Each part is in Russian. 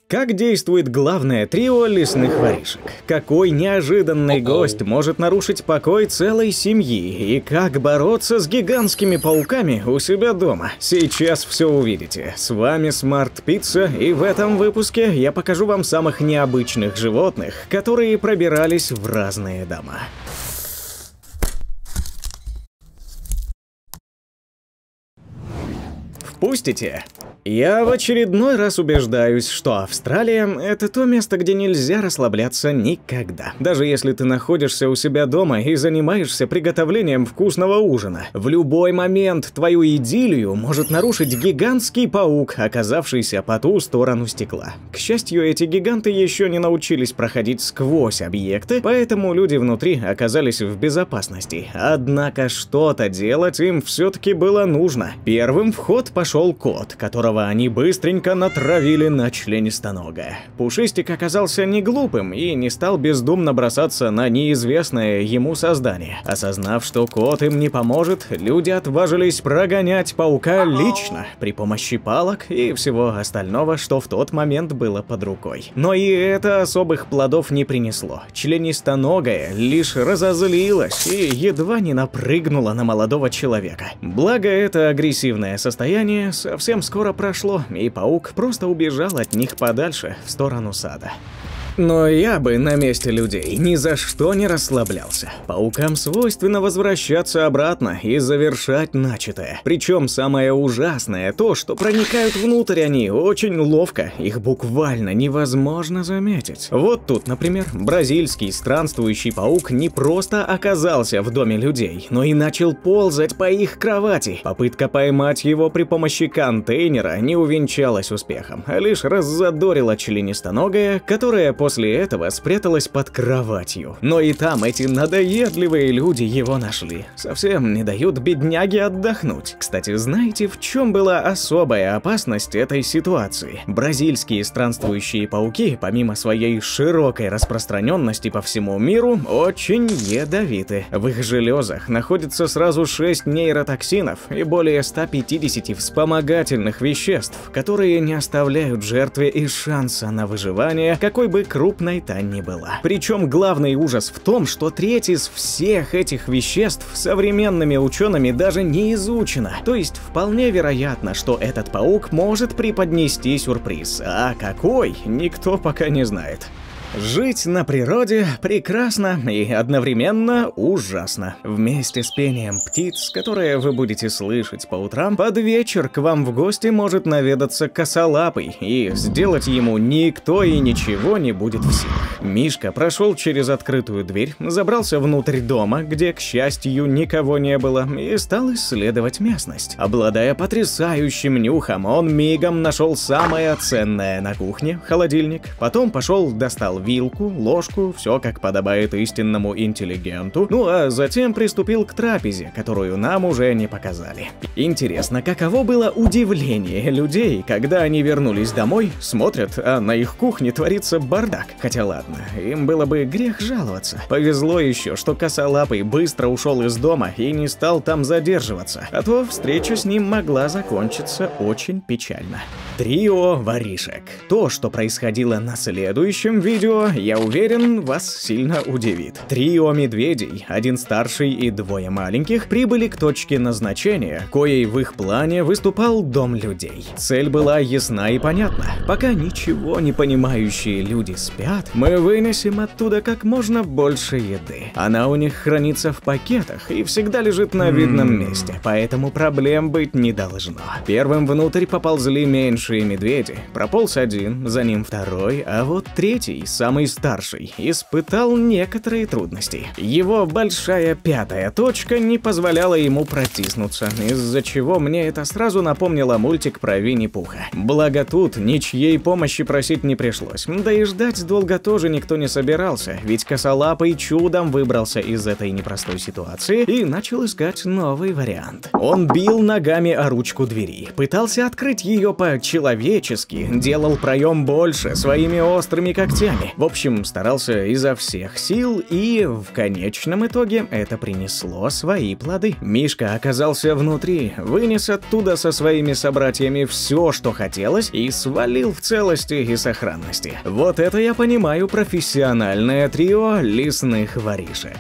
Как действует главное трио лесных воришек? Какой неожиданный гость может нарушить покой целой семьи? И как бороться с гигантскими пауками у себя дома? Сейчас все увидите. С вами Smart Pizza, и в этом выпуске я покажу вам самых необычных животных, которые пробирались в разные дома. Впустите! Я в очередной раз убеждаюсь, что Австралия – это то место, где нельзя расслабляться никогда. Даже если ты находишься у себя дома и занимаешься приготовлением вкусного ужина. В любой момент твою идиллию может нарушить гигантский паук, оказавшийся по ту сторону стекла. К счастью, эти гиганты еще не научились проходить сквозь объекты, поэтому люди внутри оказались в безопасности. Однако что-то делать им все-таки было нужно. Первым в ход пошел кот, которого они быстренько натравили на членистоногое. Пушистик оказался не глупым и не стал бездумно бросаться на неизвестное ему создание. Осознав, что кот им не поможет, люди отважились прогонять паука лично при помощи палок и всего остального, что в тот момент было под рукой. Но и это особых плодов не принесло. Членистоногое лишь разозлилась и едва не напрыгнула на молодого человека. Благо, это агрессивное состояние совсем скоро прошло, и паук просто убежал от них подальше, в сторону сада. Но я бы на месте людей ни за что не расслаблялся. Паукам свойственно возвращаться обратно и завершать начатое. Причем самое ужасное то, что проникают внутрь они очень ловко, их буквально невозможно заметить. Вот тут, например, бразильский странствующий паук не просто оказался в доме людей, но и начал ползать по их кровати. Попытка поймать его при помощи контейнера не увенчалась успехом, а лишь раззадорила членистоногое, которое после этого спряталась под кроватью. Но и там эти надоедливые люди его нашли. Совсем не дают бедняге отдохнуть. Кстати, знаете, в чем была особая опасность этой ситуации? Бразильские странствующие пауки, помимо своей широкой распространенности по всему миру, очень ядовиты. В их железах находится сразу 6 нейротоксинов и более 150 вспомогательных веществ, которые не оставляют жертве и шанса на выживание, какой бы крупной та ни была. Причем главный ужас в том, что треть из всех этих веществ современными учеными даже не изучена. То есть вполне вероятно, что этот паук может преподнести сюрприз. А какой, никто пока не знает. Жить на природе прекрасно и одновременно ужасно. Вместе с пением птиц, которое вы будете слышать по утрам, под вечер к вам в гости может наведаться косолапый, и сделать ему никто и ничего не будет в силах. Мишка прошел через открытую дверь, забрался внутрь дома, где, к счастью, никого не было, и стал исследовать местность. Обладая потрясающим нюхом, он мигом нашел самое ценное на кухне – холодильник. Потом достал вилку, ложку, все как подобает истинному интеллигенту, ну а затем приступил к трапезе, которую нам уже не показали. Интересно, каково было удивление людей, когда они вернулись домой, смотрят, а на их кухне творится бардак. Хотя ладно, им было бы грех жаловаться. Повезло еще, что косолапый быстро ушел из дома и не стал там задерживаться, а то встреча с ним могла закончиться очень печально. Трио воришек. То, что происходило на следующем видео, я уверен, вас сильно удивит. Трио медведей, один старший и двое маленьких, прибыли к точке назначения, коей в их плане выступал дом людей. Цель была ясна и понятна. Пока ничего не понимающие люди спят, мы вынесем оттуда как можно больше еды. Она у них хранится в пакетах и всегда лежит на видном месте, поэтому проблем быть не должно. Первым внутрь поползли меньшие медведи. Прополз один, за ним второй, а вот третий, самый старший, испытал некоторые трудности. Его большая пятая точка не позволяла ему протиснуться, из-за чего мне это сразу напомнило мультик про Винни-Пуха. Благо тут ничьей помощи просить не пришлось, да и ждать долго тоже никто не собирался, ведь косолапый чудом выбрался из этой непростой ситуации и начал искать новый вариант. Он бил ногами о ручку двери, пытался открыть ее по-человечески, делал проем больше своими острыми когтями. В общем, старался изо всех сил, и в конечном итоге это принесло свои плоды. Мишка оказался внутри и вынес оттуда со своими собратьями все, что хотелось, и свалил в целости и сохранности. Вот это я понимаю профессиональное трио лесных воришек.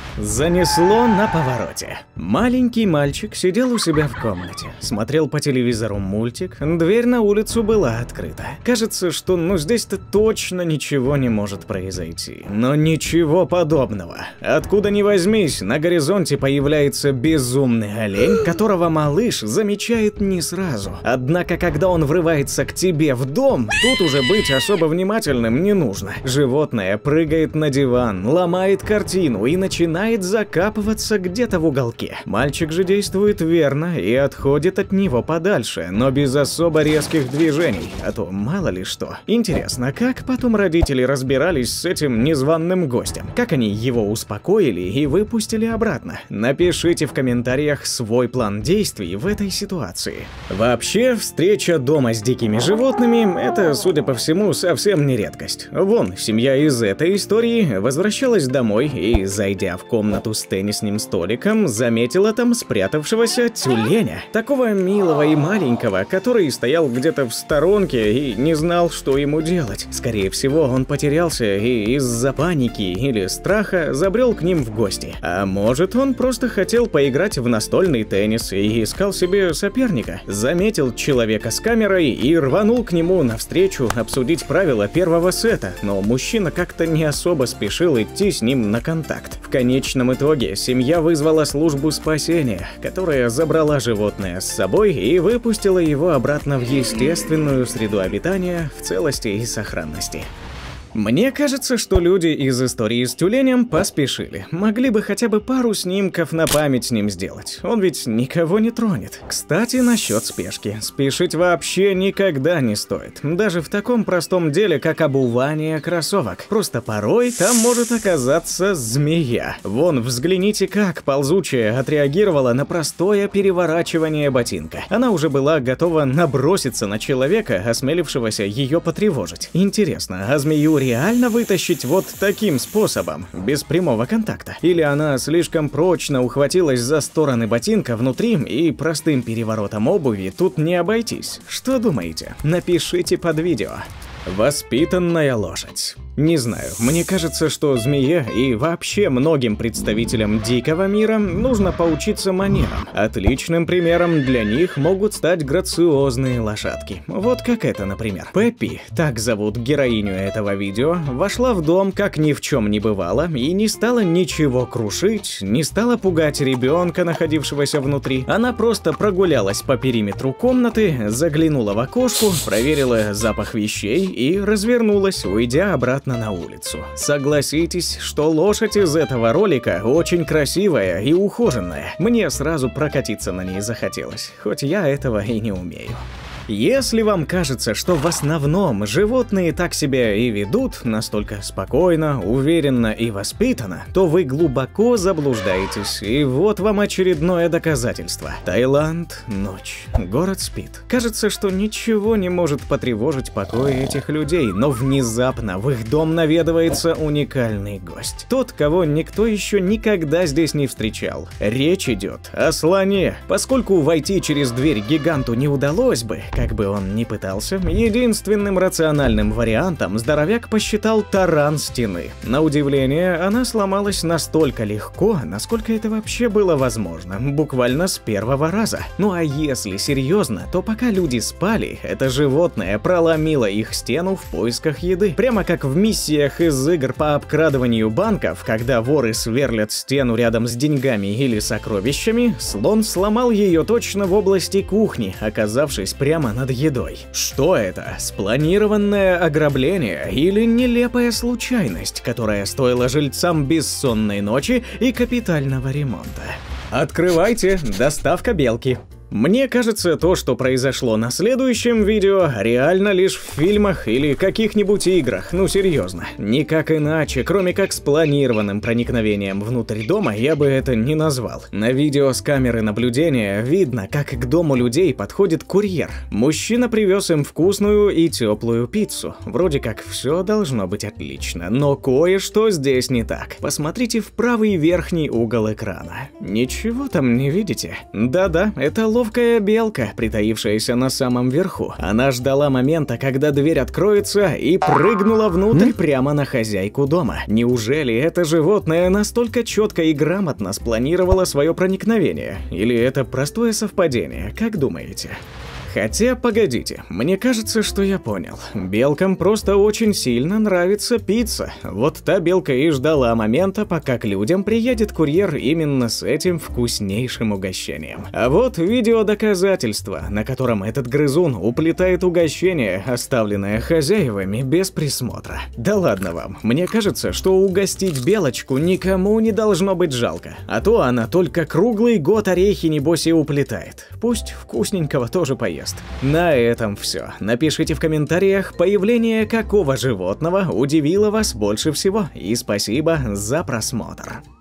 Занесло на повороте. Маленький мальчик сидел у себя в комнате, смотрел по телевизору мультик, дверь на улицу была открыта. Кажется, что здесь-то точно ничего не может произойти. Но ничего подобного. Откуда ни возьмись, на горизонте появляется безумный олень, которого малыш замечает не сразу. Однако, когда он врывается к тебе в дом, тут уже быть особо внимательным не нужно. Животное прыгает на диван, ломает картину и начинает закапываться где-то в уголке. Мальчик же действует верно и отходит от него подальше, но без особо резких движений, а то мало ли что. Интересно, как потом родители разбирались с этим незваным гостем? Как они его успокоили и выпустили обратно? Напишите в комментариях свой план действий в этой ситуации. Вообще, встреча дома с дикими животными – это, судя по всему, совсем не редкость. Вон, семья из этой истории возвращалась домой и, зайдя в комнату с теннисным столиком, заметила там спрятавшегося тюленя. Такого милого и маленького, который стоял где-то в сторонке и не знал, что ему делать. Скорее всего, он потерялся и из-за паники или страха забрел к ним в гости. А может, он просто хотел поиграть в настольный теннис и искал себе соперника. Заметил человека с камерой и рванул к нему навстречу обсудить правила первого сета, но мужчина как-то не особо спешил идти с ним на контакт. В конечном итоге семья вызвала службу спасения, которая забрала животное с собой и выпустила его обратно в естественную среду обитания в целости и сохранности. Мне кажется, что люди из истории с тюленем поспешили. Могли бы хотя бы пару снимков на память с ним сделать. Он ведь никого не тронет. Кстати, насчет спешки. Спешить вообще никогда не стоит. Даже в таком простом деле, как обувание кроссовок. Просто порой там может оказаться змея. Вон, взгляните, как ползучая отреагировала на простое переворачивание ботинка. Она уже была готова наброситься на человека, осмелившегося ее потревожить. Интересно, а змею реально вытащить вот таким способом, без прямого контакта? Или она слишком прочно ухватилась за стороны ботинка внутри, и простым переворотом обуви тут не обойтись? Что думаете? Напишите под видео. Воспитанная лошадь. Не знаю, мне кажется, что змее и вообще многим представителям дикого мира нужно поучиться манерам. Отличным примером для них могут стать грациозные лошадки. Вот как это, например. Пеппи, так зовут героиню этого видео, вошла в дом, как ни в чем не бывало, и не стала ничего крушить, не стала пугать ребенка, находившегося внутри. Она просто прогулялась по периметру комнаты, заглянула в окошко, проверила запах вещей и развернулась, уйдя обратно на улицу. Согласитесь, что лошадь из этого ролика очень красивая и ухоженная. Мне сразу прокатиться на ней захотелось, хоть я этого и не умею. Если вам кажется, что в основном животные так себя и ведут, настолько спокойно, уверенно и воспитанно, то вы глубоко заблуждаетесь, и вот вам очередное доказательство. Таиланд, ночь, город спит. Кажется, что ничего не может потревожить покой этих людей, но внезапно в их дом наведывается уникальный гость. Тот, кого никто еще никогда здесь не встречал. Речь идет о слоне. Поскольку войти через дверь гиганту не удалось бы, как бы он ни пытался, единственным рациональным вариантом здоровяк посчитал таран стены. На удивление, она сломалась настолько легко, насколько это вообще было возможно, буквально с первого раза. Ну а если серьезно, то пока люди спали, это животное проломило их стену в поисках еды. Прямо как в миссиях из игр по обкрадыванию банков, когда воры сверлят стену рядом с деньгами или сокровищами, слон сломал ее точно в области кухни, оказавшись прямо над едой. Что это? Спланированное ограбление или нелепая случайность, которая стоила жильцам бессонной ночи и капитального ремонта? Открывайте, доставка белки. Мне кажется, то, что произошло на следующем видео, реально лишь в фильмах или каких-нибудь играх. Ну серьезно, никак иначе, кроме как спланированным проникновением внутрь дома, я бы это не назвал. На видео с камеры наблюдения видно, как к дому людей подходит курьер. Мужчина привез им вкусную и теплую пиццу. Вроде как все должно быть отлично, но кое-что здесь не так. Посмотрите в правый верхний угол экрана. Ничего там не видите? Да-да, это ловкая белка, притаившаяся на самом верху. Она ждала момента, когда дверь откроется, и прыгнула внутрь прямо на хозяйку дома. Неужели это животное настолько четко и грамотно спланировало свое проникновение? Или это простое совпадение? Как думаете? Хотя, погодите, мне кажется, что я понял. Белкам просто очень сильно нравится пицца. Вот та белка и ждала момента, пока к людям приедет курьер именно с этим вкуснейшим угощением. А вот видео доказательства, на котором этот грызун уплетает угощение, оставленное хозяевами без присмотра. Да ладно вам, мне кажется, что угостить белочку никому не должно быть жалко. А то она только круглый год орехи небось и уплетает. Пусть вкусненького тоже поест. На этом все. Напишите в комментариях, появление какого животного удивило вас больше всего. И спасибо за просмотр.